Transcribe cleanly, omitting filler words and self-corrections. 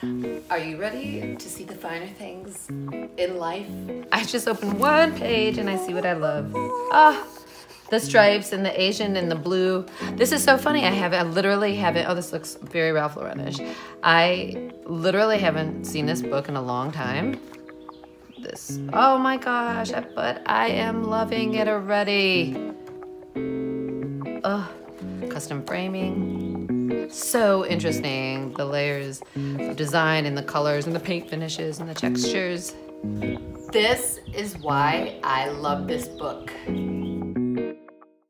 Are you ready to see the finer things in life? I just opened one page and I see what I love. Ah, the stripes and the Asian and the blue. This is so funny. I literally haven't, oh, this looks very Ralph Lauren-ish. I literally haven't seen this book in a long time. This, oh my gosh, but I am loving it already. Oh, custom framing. So interesting. The layers of design and the colors and the paint finishes and the textures. This is why I love this book.